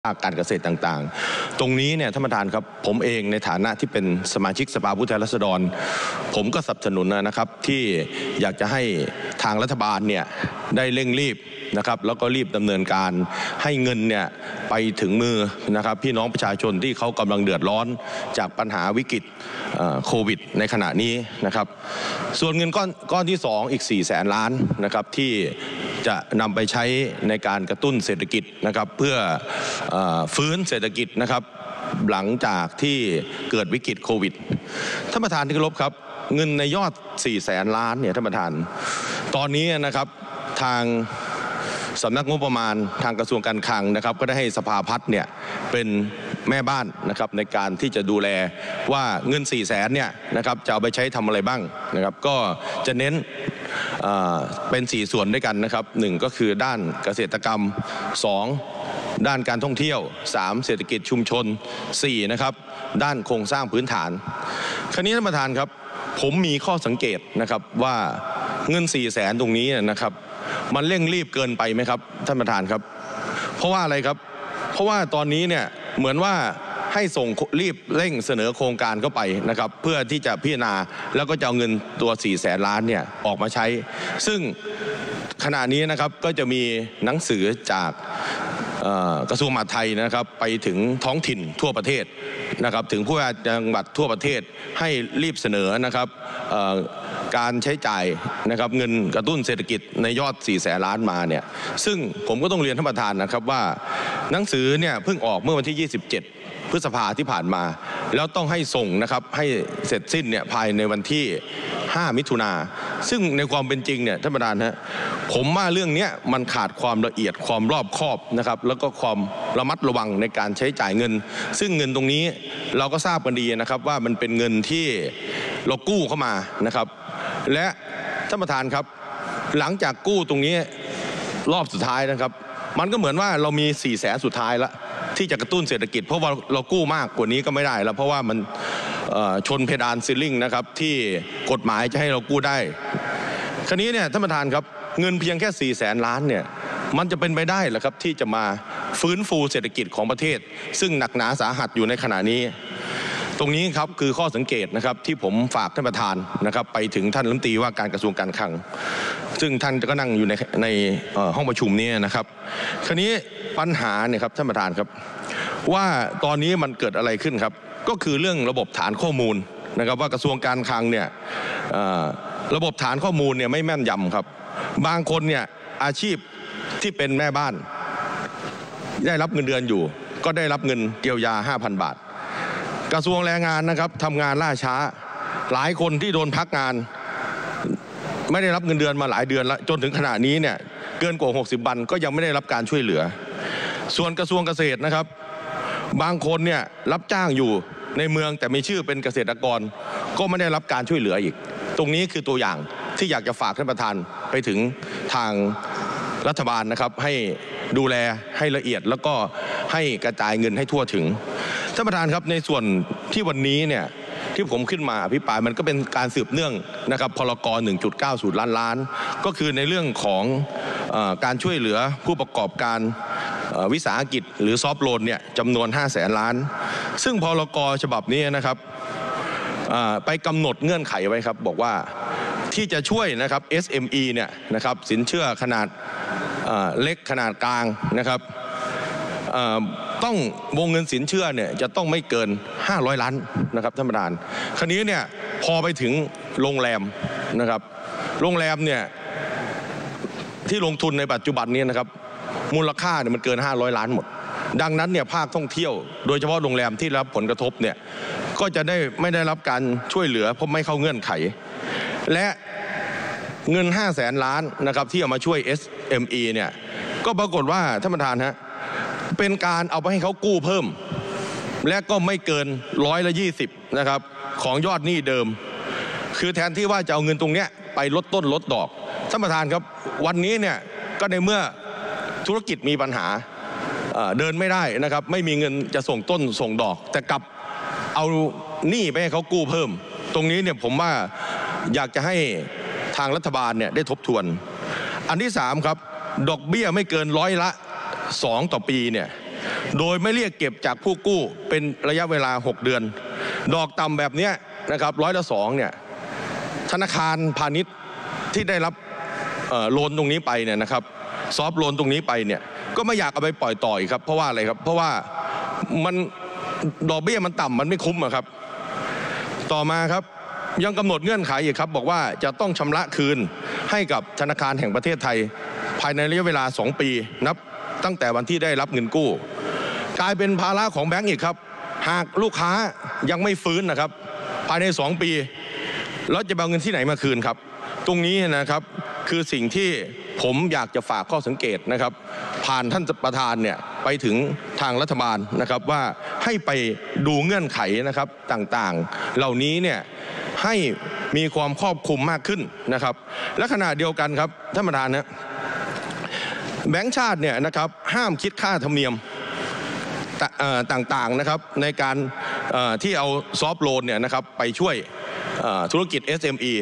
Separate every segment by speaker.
Speaker 1: การเกษตรต่างๆตรงนี้เนี่ยท่านประธานครับผมเองในฐานะที่เป็นสมาชิกสภาผู้แทนราษฎรผมก็สนับสนุนนะครับที่อยากจะให้ทางรัฐบาลเนี่ยได้เร่งรีบนะครับแล้วก็รีบดำเนินการให้เงินเนี่ยไปถึงมือนะครับพี่น้องประชาชนที่เขากำลังเดือดร้อนจากปัญหาวิกฤตโควิดในขณะนี้นะครับส่วนเงินก้อนที่2อีก400,000 ล้านนะครับที่จะนำไปใช้ในการกระตุ้นเศรษฐกิจนะครับเพื่อฟื้นเศรษฐกิจนะครับหลังจากที่เกิดวิกฤตโควิดท่านประธานที่เคารพครับเงินในยอด400,000 ล้านเนี่ยท่านประธานตอนนี้นะครับทางสำนักงบประมาณทางกระทรวงการคลังนะครับก็ได้ให้สภาพัฒน์เนี่ยเป็นแม่บ้านนะครับในการที่จะดูแลว่าเงิน400,000เนี่ยนะครับจะเอาไปใช้ทำอะไรบ้างนะครับก็จะเน้นเป็น4ส่วนด้วยกันนะครับ1ก็คือด้านเกษตรกรรม2ด้านการท่องเที่ยว3เศรษฐกิจชุมชน4นะครับด้านโครงสร้างพื้นฐานคราวนี้ท่านประธานครับผมมีข้อสังเกตนะครับว่าเงิน400,000ตรงนี้นะครับมันเร่งรีบเกินไปไหมครับท่านประธานครับเพราะว่าอะไรครับเพราะว่าตอนนี้เนี่ยเหมือนว่าให้ส่งรีบเร่งเสนอโครงการเข้าไปนะครับเพื่อที่จะพิจารณาแล้วก็จะเอาเงินตัว400,000 ล้านเนี่ยออกมาใช้ซึ่งขณะนี้นะครับก็จะมีหนังสือจากกระทรวงมหาดไทยนะครับไปถึงท้องถิ่นทั่วประเทศนะครับถึงผู้ว่าจังหวัดทั่วประเทศให้รีบเสนอนะครับการใช้จ่ายนะครับเงินกระตุ้นเศรษฐกิจในยอด400,000 ล้านมาเนี่ยซึ่งผมก็ต้องเรียนท่านประธานนะครับว่าหนังสือเนี่ยเพิ่งออกเมื่อวันที่27 พฤษภาที่ผ่านมาแล้วต้องให้ส่งนะครับให้เสร็จสิ้นเนี่ยภายในวันที่5 มิถุนาซึ่งในความเป็นจริงเนี่ยท่านประธานฮะผมว่าเรื่องนี้มันขาดความละเอียดความรอบคอบนะครับแล้วก็ความระมัดระวังในการใช้จ่ายเงินซึ่งเงินตรงนี้เราก็ทราบกันดีนะครับว่ามันเป็นเงินที่เรากู้เข้ามานะครับและท่านประธานครับหลังจากกู้ตรงนี้รอบสุดท้ายนะครับมันก็เหมือนว่าเรามี400,000สุดท้ายแล้วที่จะกระตุ้นเศรษฐกิจเพราะว่าเรากู้มากกว่านี้ก็ไม่ได้แล้วเพราะว่ามันชนเพดานซีลิ่งนะครับที่กฎหมายจะให้เรากู้ได้คราวนี้เนี่ยท่านประธานครับเงินเพียงแค่400,000 ล้านเนี่ยมันจะเป็นไปได้เหรอครับที่จะมาฟื้นฟูเศรษฐกิจของประเทศซึ่งหนักหนาสาหัสอยู่ในขณะนี้ตรงนี้ครับคือข้อสังเกตนะครับที่ผมฝากท่านประธานนะครับไปถึงท่านรัฐมนตรีว่าการกระทรวงการคลังซึ่งท่านก็นั่งอยู่ในห้องประชุมนี้นะครับคราวนี้ปัญหาเนี่ยครับท่านประธานครับว่าตอนนี้มันเกิดอะไรขึ้นครับก็คือเรื่องระบบฐานข้อมูลนะครับว่ากระทรวงการคลังเนี่ยระบบฐานข้อมูลเนี่ยไม่แม่นยำครับบางคนเนี่ยอาชีพที่เป็นแม่บ้านได้รับเงินเดือนอยู่ก็ได้รับเงินเยียวยา 5,000 บาทกระทรวงแรงงานนะครับทำงานล่าช้าหลายคนที่โดนพักงานไม่ได้รับเงินเดือนมาหลายเดือนแล้วจนถึงขณะนี้เนี่ยเกินกว่า60 วันก็ยังไม่ได้รับการช่วยเหลือส่วนกระทรวงเกษตรนะครับบางคนเนี่ยรับจ้างอยู่ในเมืองแต่มีชื่อเป็นเกษตรกรก็ไม่ได้รับการช่วยเหลืออีกตรงนี้คือตัวอย่างที่อยากจะฝากท่านประธานไปถึงทางรัฐบาลนะครับให้ดูแลให้ละเอียดแล้วก็ให้กระจายเงินให้ทั่วถึงท่านประธานครับในส่วนที่วันนี้เนี่ยที่ผมขึ้นมาอภิปรายมันก็เป็นการสืบเนื่องนะครับพรก. 1.90 ล้านก็คือในเรื่องของการช่วยเหลือผู้ประกอบการวิสาหกิจหรือซอฟท์โลนเนี่ยจำนวน500,000 ล้านซึ่งพรก.ฉบับนี้นะครับไปกำหนดเงื่อนไขไว้ครับบอกว่าที่จะช่วยนะครับ SME เนี่ยนะครับสินเชื่อขนาดเล็กขนาดกลางนะครับต้องวงเงินสินเชื่อเนี่ยจะต้องไม่เกิน500 ล้านนะครับท่านประธานคราวนี้เนี่ยพอไปถึงโรงแรมนะครับโรงแรมเนี่ยที่ลงทุนในปัจจุบันนี้นะครับมูลค่าเนี่ยมันเกิน500 ล้านหมดดังนั้นเนี่ยภาคท่องเที่ยวโดยเฉพาะโรงแรมที่รับผลกระทบเนี่ยก็จะไม่ได้รับการช่วยเหลือเพราะไม่เข้าเงื่อนไขและเงิน500,000 ล้านนะครับที่เอามาช่วย SME เนี่ยก็ปรากฏว่าท่านประธานฮะเป็นการเอาไปให้เขากู้เพิ่มและก็ไม่เกิน120นะครับของยอดหนี้เดิมคือแทนที่ว่าจะเอาเงินตรงเนี้ยไปลดต้นลดดอกท่านประธานครับวันนี้เนี่ยก็ในเมื่อธุรกิจมีปัญหาเดินไม่ได้นะครับไม่มีเงินจะส่งต้นส่งดอกแต่กลับเอาหนี้ไปให้เขากู้เพิ่มตรงนี้เนี่ยผมว่าอยากจะให้ทางรัฐบาลเนี่ยได้ทบทวนอันที่3ครับดอกเบี้ยไม่เกิน2%ต่อปีเนี่ยโดยไม่เรียกเก็บจากผู้กู้เป็นระยะเวลา6 เดือนดอกต่ำแบบนี้นะครับ2%เนี่ยธนาคารพาณิชย์ที่ได้รับโลนตรงนี้ไปเนี่ยนะครับซอฟต์โลนตรงนี้ไปเนี่ยก็ไม่อยากเอาไปปล่อยต่ออีกครับเพราะว่าอะไรครับเพราะว่ามันดอกเบี้ยมันต่ำมันไม่คุ้มครับต่อมาครับยังกำหนดเงื่อนไขอีกครับบอกว่าจะต้องชำระคืนให้กับธนาคารแห่งประเทศไทยภายในระยะเวลา2 ปีนับตั้งแต่วันที่ได้รับเงินกู้กลายเป็นภาระของแบงก์อีกครับหากลูกค้ายังไม่ฟื้นนะครับภายใน2 ปีแล้วจะเอาเงินที่ไหนมาคืนครับตรงนี้นะครับคือสิ่งที่ผมอยากจะฝากข้อสังเกตนะครับผ่านท่านประธานเนี่ยไปถึงทางรัฐบาลนะครับว่าให้ไปดูเงื่อนไขนะครับต่างๆเหล่านี้เนี่ยให้มีความครอบคลุมมากขึ้นนะครับและขณะเดียวกันครับท่านประธานนะแบงก์ชาติเนี่ยนะครับห้ามคิดค่าธรรมเนียมต่างๆนะครับในการที่เอาซอฟต์โลนเนี่ยนะครับไปช่วยธุรกิจ SME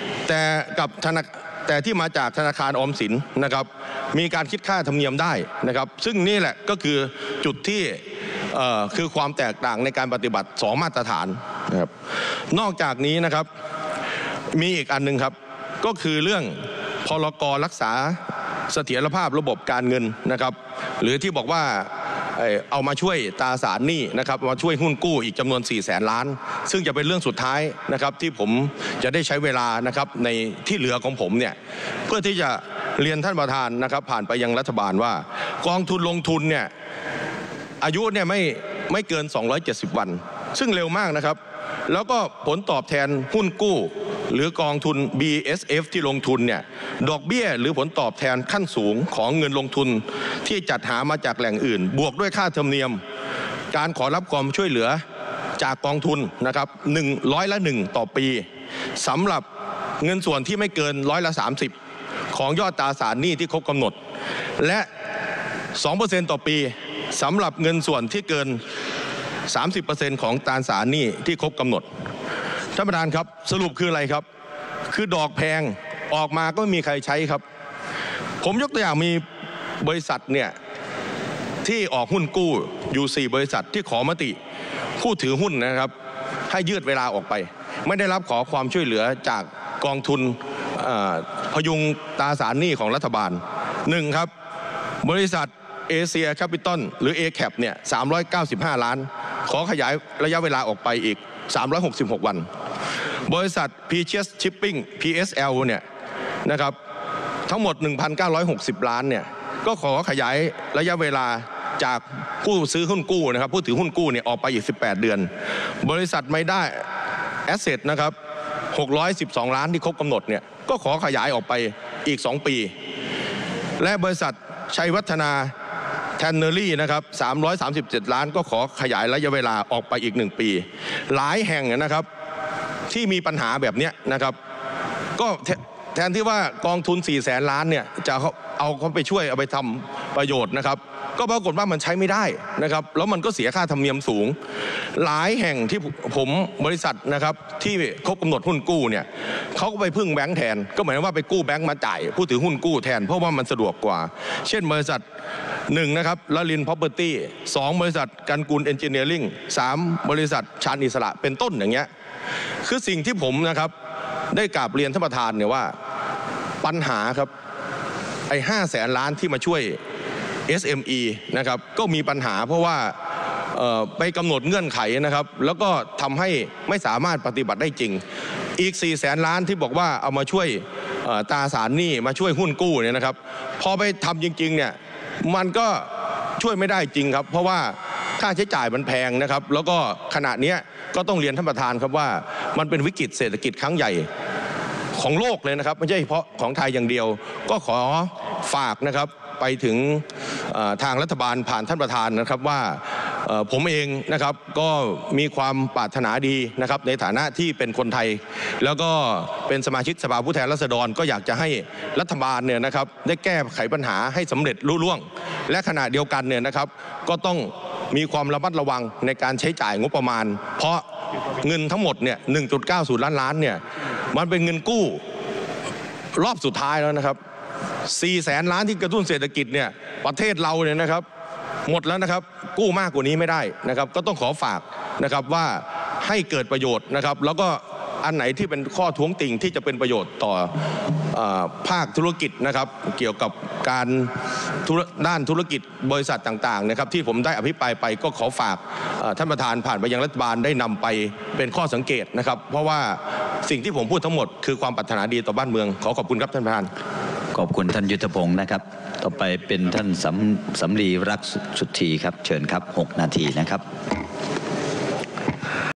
Speaker 1: แต่ที่มาจากธนาคารออมสินนะครับมีการคิดค่าธรรมเนียมได้นะครับซึ่งนี่แหละก็คือจุดที่คือความแตกต่างในการปฏิบัติ2 มาตรฐานนะครับนอกจากนี้นะครับมีอีกอันนึงครับก็คือเรื่องพรก.รักษาเสถียรภาพระบบการเงินนะครับหรือที่บอกว่าเอามาช่วยตราสารหนี้นะครับมาช่วยหุ้นกู้อีกจำนวน400,000 ล้านซึ่งจะเป็นเรื่องสุดท้ายนะครับที่ผมจะได้ใช้เวลานะครับในที่เหลือของผมเนี่ยเพื่อที่จะเรียนท่านประธานนะครับผ่านไปยังรัฐบาลว่ากองทุนลงทุนเนี่ยอายุเนี่ยไม่เกิน270 วันซึ่งเร็วมากนะครับแล้วก็ผลตอบแทนหุ้นกู้หรือกองทุน BSF ที่ลงทุนเนี่ยดอกเบี้ยหรือผลตอบแทนขั้นสูงของเงินลงทุนที่จัดหามาจากแหล่งอื่นบวกด้วยค่าธรรมเนียมการขอรับความช่วยเหลือจากกองทุนนะครับ100% ต่อปีสำหรับเงินส่วนที่ไม่เกิน30%ของยอดตราสารหนี้ที่ครบกำหนดและ 2% ต่อปีสำหรับเงินส่วนที่เกิน30% ของตราสารหนี้ที่ครบกำหนดท่านประธานครับสรุปคืออะไรครับคือดอกแพงออกมาก็ไม่มีใครใช้ครับผมยกตัวอย่างมีบริษัทเนี่ยที่ออกหุ้นกู้อยู่4 บริษัทที่ขอมติผู้ถือหุ้นนะครับให้ยืดเวลาออกไปไม่ได้รับขอความช่วยเหลือจากกองทุนพยุงตราสารหนี้ของรัฐบาล1ครับบริษัทเอเชียแคปิตอลหรือ ACAP เนี่ย395 ล้านขอขยายระยะเวลาออกไปอีก366 วันบริษัท Precious Shipping PSL เนี่ยนะครับทั้งหมด 1,960 ล้านเนี่ยก็ขอขยายระยะเวลาจากผู้ซื้อหุ้นกู้นะครับผู้ถือหุ้นกู้เนี่ยออกไปอีก18 เดือนบริษัทไม่ได้ Asset นะครับ612 ล้านที่ครบกำหนดเนี่ยก็ขอขยายออกไปอีก2 ปีและบริษัทชัยวัฒนาแทนเนอรี่นะครับ337 ล้านก็ขอขยายระยะเวลาออกไปอีก1 ปีหลายแห่งนะครับที่มีปัญหาแบบนี้นะครับก็แทนที่ว่ากองทุน400,000 ล้านเนี่ยจะเอาเขาไปช่วยเอาไปทำประโยชน์นะครับก็ปรากฏว่ามันใช้ไม่ได้นะครับแล้วมันก็เสียค่าธรรมเนียมสูงหลายแห่งที่ผมบริษัทนะครับที่ครบกำหนดหุ้นกู้เนี่ยเขาก็ไปพึ่งแบงก์แทนก็หมายว่าไปกู้แบงก์มาจ่ายผู้ถือหุ้นกู้แทนเพราะว่ามันสะดวกกว่าเช่นบริษัท1นะครับลลินพร็อพเพอร์ตี้2บริษัทกันกุลเอนจิเนียริ่ง3บริษัทชาญอิสระเป็นต้นอย่างเงี้ยคือสิ่งที่ผมนะครับได้กราบเรียนท่านประธานเนี่ยว่าปัญหาครับไอ้500,000 ล้านที่มาช่วย SME นะครับก็มีปัญหาเพราะว่าไปกำหนดเงื่อนไขนะครับแล้วก็ทำให้ไม่สามารถปฏิบัติได้จริงอีก400,000 ล้านที่บอกว่าเอามาช่วยตราสารหนี้มาช่วยหุ้นกู้เนี่ยนะครับพอไปทำจริงๆเนี่ยมันก็ช่วยไม่ได้จริงครับเพราะว่าค่าใช้จ่ายมันแพงนะครับแล้วก็ขณะนี้ก็ต้องเรียนท่านประธานครับว่ามันเป็นวิกฤตเศรษฐกิจครั้งใหญ่ของโลกเลยนะครับไม่ใช่เฉพาะของไทยอย่างเดียวก็ขอฝากนะครับไปถึงทางรัฐบาลผ่านท่านประธานนะครับว่าผมเองนะครับก็มีความปรารถนาดีนะครับในฐานะที่เป็นคนไทยแล้วก็เป็นสมาชิกสภาผู้แทนราษฎรก็อยากจะให้รัฐบาลเนี่ยนะครับได้แก้ไขปัญหาให้สำเร็จลุล่วงและขณะเดียวกันเนี่ยนะครับก็ต้องมีความระมัดระวังในการใช้จ่ายงบประมาณเพราะเงินทั้งหมดเนี่ย 1.90 ล้านเนี่ยมันเป็นเงินกู้รอบสุดท้ายแล้วนะครับ400,000 ล้านที่กระตุ้นเศรษฐกิจเนี่ยประเทศเราเนี่ยนะครับหมดแล้วนะครับกู้มากกว่านี้ไม่ได้นะครับก็ต้องขอฝากนะครับว่าให้เกิดประโยชน์นะครับแล้วก็อันไหนที่เป็นข้อท้วงติงที่จะเป็นประโยชน์ต่อภาคธุรกิจนะครับเกี่ยวกับการด้านธุรกิจบริษัทต่างๆนะครับที่ผมได้อภิปรายไปก็ขอฝากท่านประธานผ่านไปยังรัฐบาลได้นำไปเป็นข้อสังเกตนะครับเพราะว่าสิ่งที่ผมพูดทั้งหมดคือความปรารถนาดีต่อบ้านเมืองขอบคุณครับท่านประธาน
Speaker 2: ขอบคุณท่านยุทธพงศ์นะครับต่อไปเป็นท่านสำลีรักสุทธีครับเชิญครับ6 นาทีนะครับ